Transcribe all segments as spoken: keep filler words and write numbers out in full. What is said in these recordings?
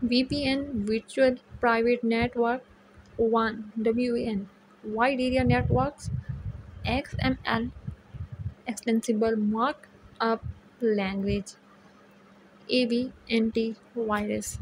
V P N Virtual Private Network one W A N Wide Area Networks X M L Extensible Markup Language A V Antivirus।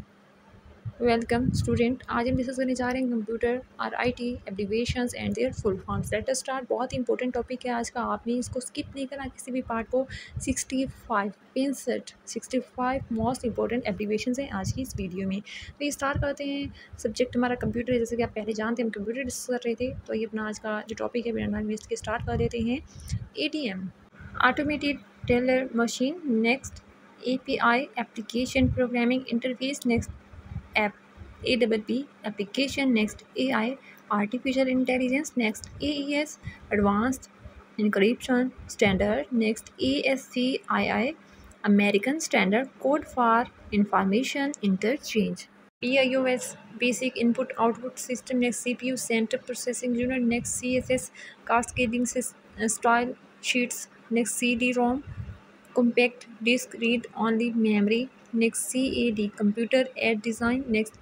Welcome student, आज हम discuss करने जा रहे हैं computer और IT abbreviations and their full forms. Let us start. बहुत ही important topic है आज का, आपने इसको स्किप नहीं करना किसी भी पार्ट को। सिक्सटी फाइव पैंसठ sixty five most important abbreviations हैं आज की इस वीडियो में। तो ये स्टार्ट करते हैं। सब्जेक्ट हमारा कंप्यूटर है, जैसे कि आप पहले जानते हैं हम कंप्यूटर डिस्कस कर रहे थे, तो ये अपना आज का जो टॉपिक है बिना वेस्ट के स्टार्ट कर देते हैं। A T M automated teller machine, next A P I application programming interface, next app A P P application, next A I artificial intelligence, next A E S advanced encryption standard, next A S C I I American standard code for information interchange, P I O S basic input output system, next C P U central processing unit, next C S S cascading style sheets, next C D ROM compact disk read only memory, next C A D computer aided design, next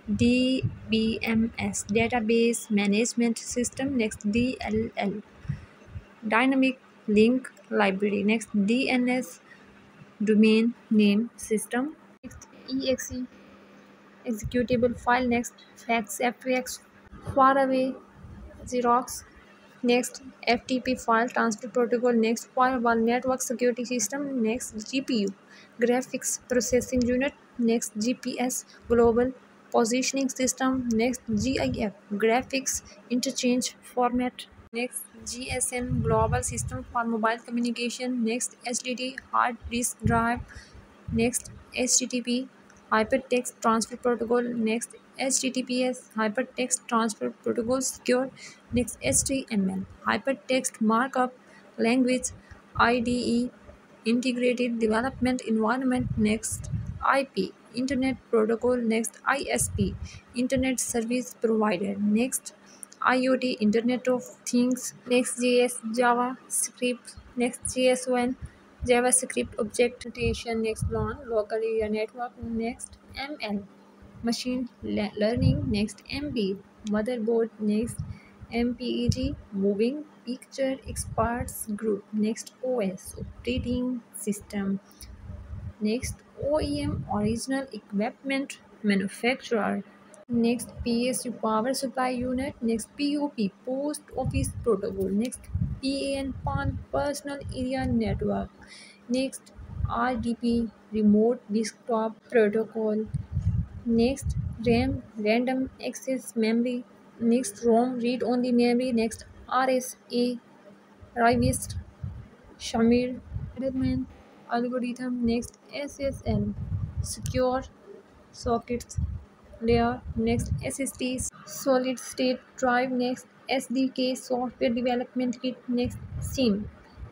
D B M S database management system, next D L L dynamic link library, next D N S domain name system, next E X E executable file, next fax F A X faraway Xerox, next F T P file transfer protocol, next firewall network security system, next G P U graphics processing unit, next G P S global positioning system, next G I F graphics interchange format, next G S M global system for mobile communication, next H D D hard disk drive, next H T T P hypertext transfer protocol, next H T T P S hypertext transfer protocol secure, next H T M L hypertext markup language I D E integrated development environment, next I P internet protocol, next I S P internet service provider, next IoT internet of things, next J S JavaScript, next J S O N JavaScript object notation, next LAN local area network, next M L machine learning, next M B motherboard, next M P E G moving picture experts group, next O S operating system, next O E M original equipment manufacturer, next P S U power supply unit, next P O P post office protocol, next P A N P A N personal area network, next R D P remote desktop protocol, next RAM random access memory, next ROM read only memory, next R S A Rivist Shamir Edelman algorithm, next S S L secure sockets layer, next S S D solid state drive, next S D K software development kit, next SIM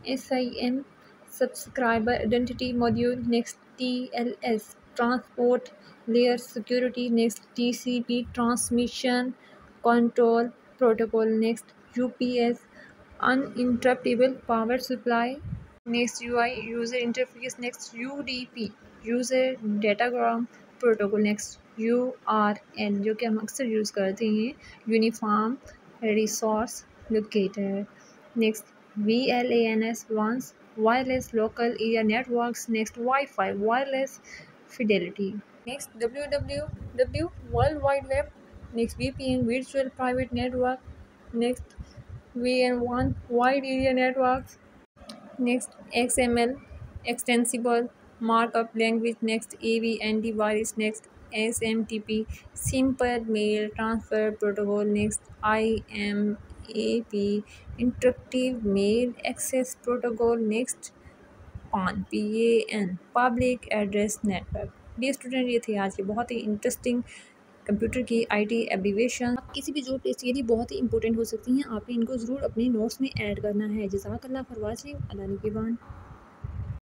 SIM subscriber identity module, next T L S transport layer security, next T C P transmission control protocol, next U P S uninterruptible power supply, next U I user interface, next U D P user datagram protocol, next U R L जो कि हम अक्सर use करते हैं uniform resource locator, next V L A N S once wireless local area networks, next wifi wireless fidelity, next W W W world wide web, next V P N virtual private network, next V N one wide area networks, next X M L extensible markup language, next A V antivirus, next S M T P simple mail transfer protocol, next I M A P interactive mail access protocol, next P A N P A N public address network। Dear student, ये थे आज के बहुत ही interesting computer की IT abbreviation. आप किसी भी जॉब टेस्ट के लिए बहुत ही इंपॉर्टेंट हो सकती हैं, आपने इनको ज़रूर अपने नोट्स में ऐड करना है। जज़ाकल्लाह फॉर वाचिंग। अल्लाह निगहबान।